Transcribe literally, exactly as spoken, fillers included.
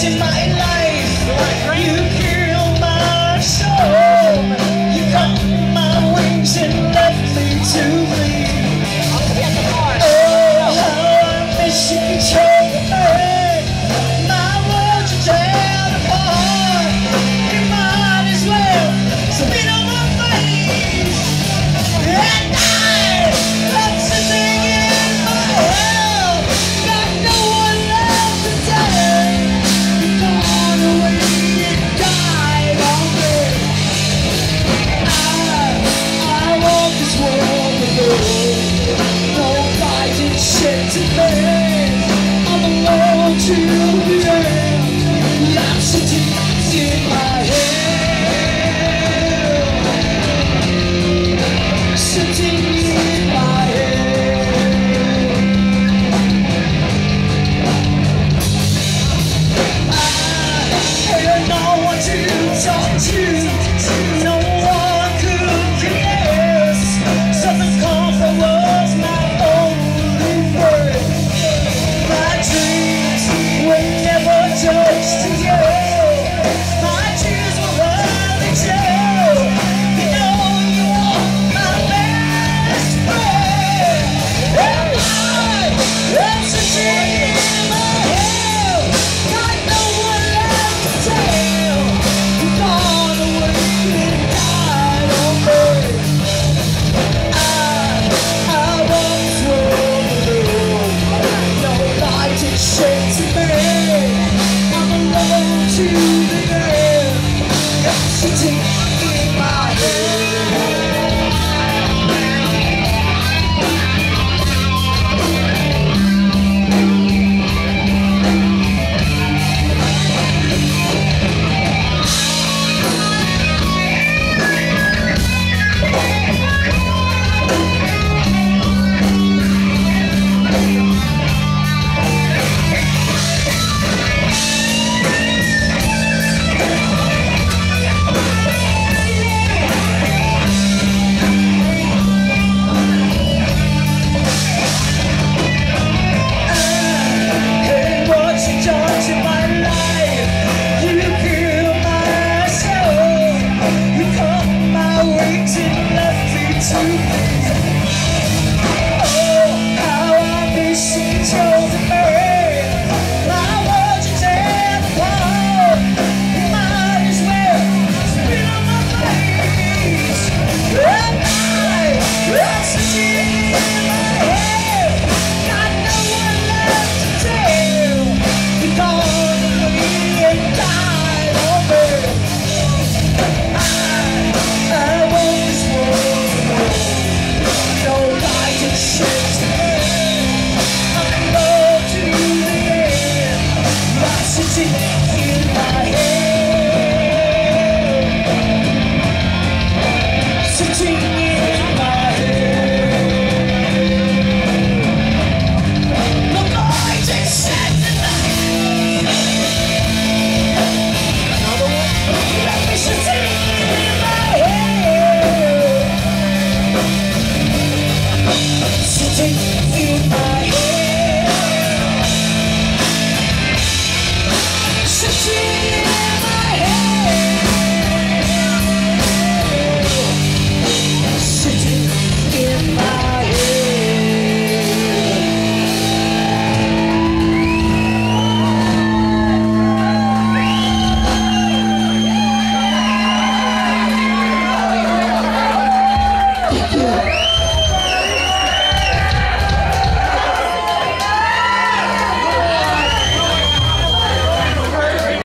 in my life. You killed my soul. You cut my wings and left me to bleed. Oh, how I miss you, control me. My world you tear apart. You might as well spit on my face. At night, I'm sitting in my hell. Got no one left to tell. You've gone away and died on me. I, I walk this world alone. No fighting shit to me. I'm alone to